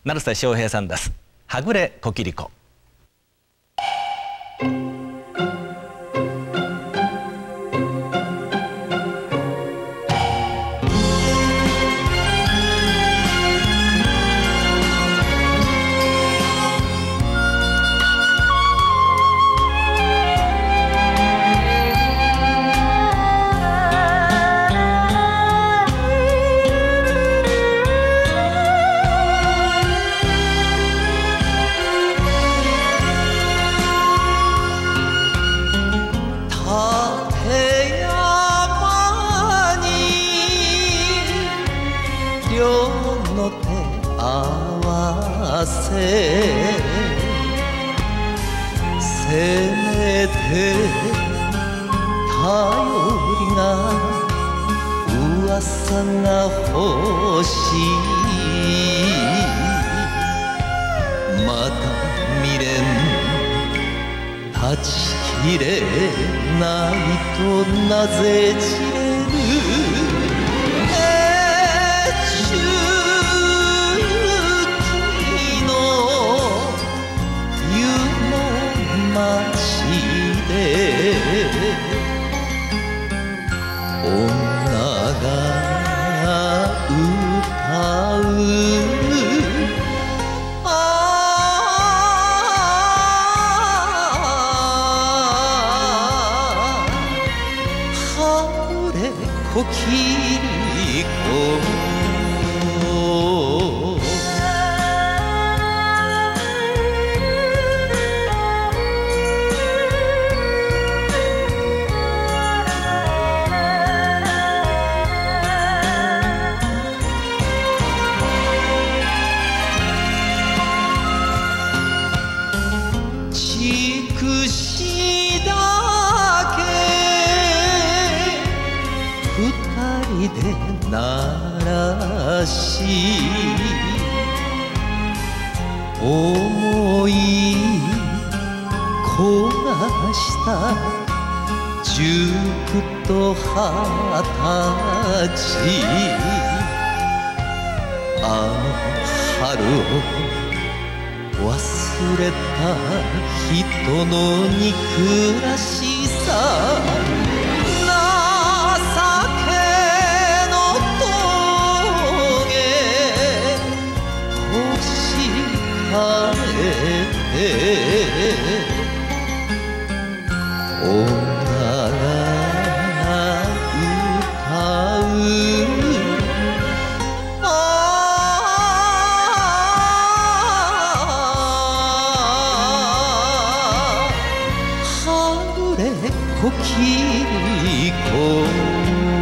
成瀬翔平さんです。はぐれこきりこ。 の手合わせせめて頼りが噂が欲しいまた未練断ち切れないとなぜ散れる女が歌うはぐれこきりこくしだけ二人で鳴らし思い焦がした19と20歳あの春を忘れた人の憎らしさ情けの棘押し替えて女が歌うこきりこ